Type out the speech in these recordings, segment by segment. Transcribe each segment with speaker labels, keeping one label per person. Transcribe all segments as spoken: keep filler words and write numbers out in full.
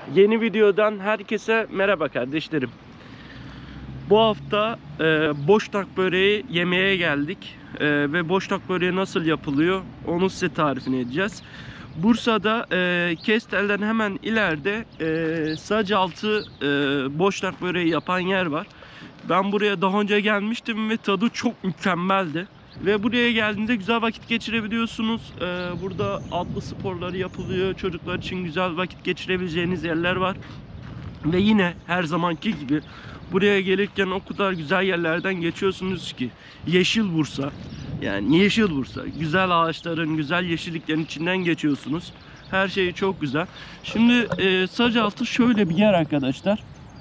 Speaker 1: Yeni videodan herkese merhaba kardeşlerim. Bu hafta e, boşnak böreği yemeye geldik e, ve boşnak böreği nasıl yapılıyor onu size tarifini edeceğiz. Bursa'da e, Kestel'den hemen ileride e, Sacaltı e, boşnak böreği yapan yer var. Ben buraya daha önce gelmiştim ve tadı çok mükemmeldi. Ve buraya geldiğinde güzel vakit geçirebiliyorsunuz. Ee, burada atlı sporları yapılıyor. Çocuklar için güzel vakit geçirebileceğiniz yerler var. Ve yine her zamanki gibi buraya gelirken o kadar güzel yerlerden geçiyorsunuz ki. Yeşil Bursa. Yani Yeşil Bursa. Güzel ağaçların, güzel yeşilliklerin içinden geçiyorsunuz. Her şey çok güzel. Şimdi e, Sacaltı şöyle bir yer arkadaşlar.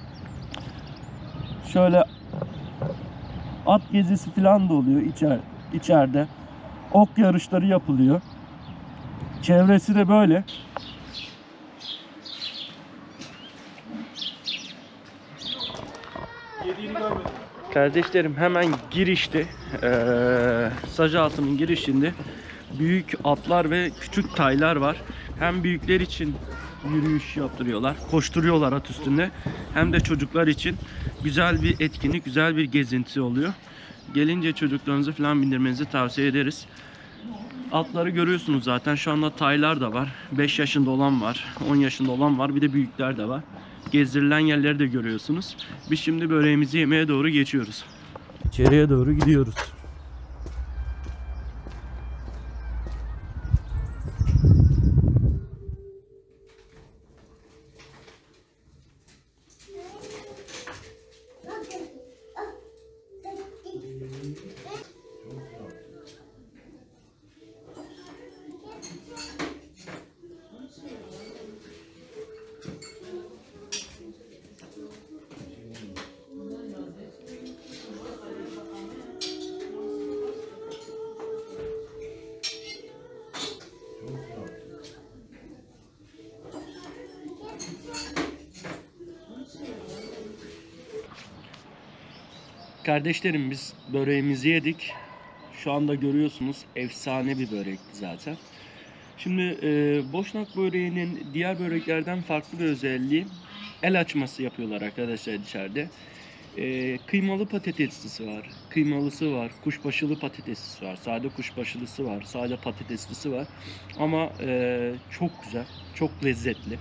Speaker 1: Şöyle at gezisi falan da oluyor içer, içeride. Ok yarışları yapılıyor. Çevresi de böyle. Kardeşlerim hemen girişte ee, Sacaltı'nın girişinde büyük atlar ve küçük taylar var. Hem büyükler için yürüyüş yaptırıyorlar, koşturuyorlar at üstünde. Hem de çocuklar için güzel bir etkinlik, güzel bir gezinti oluyor. Gelince çocuklarınızı falan bindirmenizi tavsiye ederiz. Atları görüyorsunuz zaten. Şu anda taylar da var. beş yaşında olan var, on yaşında olan var. Bir de büyükler de var. Gezdirilen yerleri de görüyorsunuz. Biz şimdi böreğimizi yemeye doğru geçiyoruz. İçeriye doğru gidiyoruz. Kardeşlerim biz böreğimizi yedik. Şu anda görüyorsunuz efsane bir börekti zaten. Şimdi e, boşnak böreğinin diğer böreklerden farklı bir özelliği el açması yapıyorlar arkadaşlar içeride. E, kıymalı patateslisi var, kıymalısı var, kuşbaşılı patateslisi var, sade kuşbaşılısı var, sade patateslisi var. Ama e, çok güzel, çok lezzetli.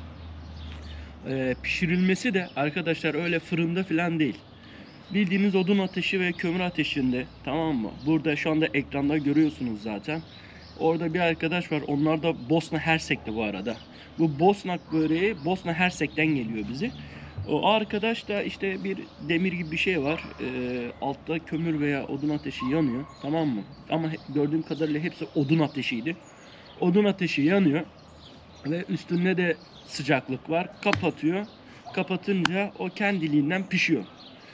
Speaker 1: E, pişirilmesi de arkadaşlar öyle fırında falan değil. Bildiğiniz odun ateşi ve kömür ateşinde, tamam mı? Burada şu anda ekranda görüyorsunuz zaten. Orada bir arkadaş var. Onlar da Bosna Hersek'te bu arada. Bu Bosnak böreği Bosna Hersek'ten geliyor bizi. O arkadaş da işte bir demir gibi bir şey var. Ee, altta kömür veya odun ateşi yanıyor. Tamam mı? Ama gördüğüm kadarıyla hepsi odun ateşiydi. Odun ateşi yanıyor. Ve üstünde de sıcaklık var. Kapatıyor. Kapatınca o kendiliğinden pişiyor.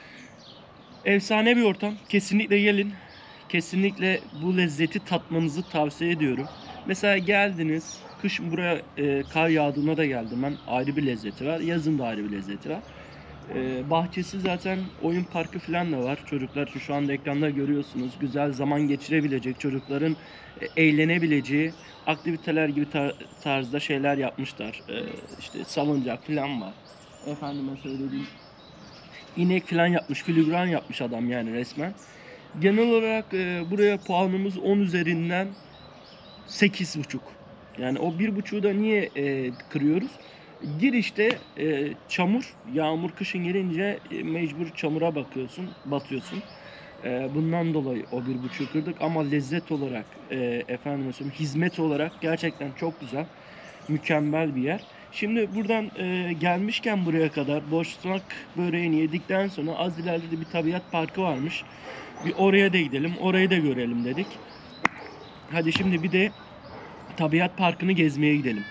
Speaker 1: Efsane bir ortam. Kesinlikle gelin. Kesinlikle bu lezzeti tatmanızı tavsiye ediyorum. Mesela geldiniz. Kış buraya e, kar yağdığında da geldim ben. Ayrı bir lezzeti var. Yazın da ayrı bir lezzeti var. E, bahçesi zaten oyun parkı falan da var. Çocuklar için şu anda ekranda görüyorsunuz. Güzel zaman geçirebilecek, çocukların e, eğlenebileceği aktiviteler gibi tar tarzda şeyler yapmışlar. E, işte salıncak falan var. Efendime söylediğim İnek falan yapmış, filigran yapmış adam yani resmen. Genel olarak e, buraya puanımız on üzerinden sekiz buçuk. Yani o bir buçuğu da niye e, kırıyoruz? Girişte e, çamur, yağmur kışın gelince e, mecbur çamura bakıyorsun, batıyorsun. E, bundan dolayı o bir buçuğu kırdık ama lezzet olarak, e, efendim söyleyeyim, hizmet olarak gerçekten çok güzel, mükemmel bir yer. Şimdi buradan e, gelmişken buraya kadar boşnak böreğini yedikten sonra az ileride de bir tabiat parkı varmış. Bir oraya da gidelim, orayı da görelim dedik. Hadi şimdi bir de tabiat parkını gezmeye gidelim.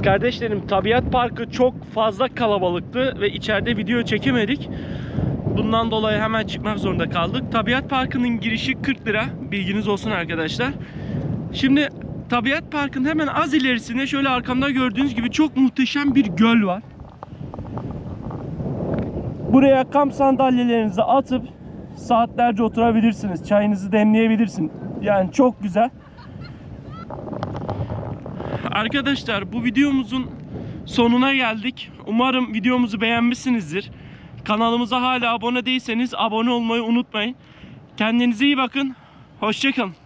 Speaker 1: Kardeşlerim, Tabiat Parkı çok fazla kalabalıktı ve içeride video çekemedik. Bundan dolayı hemen çıkmak zorunda kaldık. Tabiat Parkı'nın girişi kırk lira. Bilginiz olsun arkadaşlar. Şimdi Tabiat Parkı'nın hemen az ilerisinde şöyle arkamda gördüğünüz gibi çok muhteşem bir göl var. Buraya kamp sandalyelerinizi atıp saatlerce oturabilirsiniz. Çayınızı demleyebilirsiniz. Yani çok güzel. Arkadaşlar, bu videomuzun sonuna geldik. Umarım videomuzu beğenmişsinizdir. Kanalımıza hala abone değilseniz abone olmayı unutmayın. Kendinize iyi bakın. Hoşça kalın.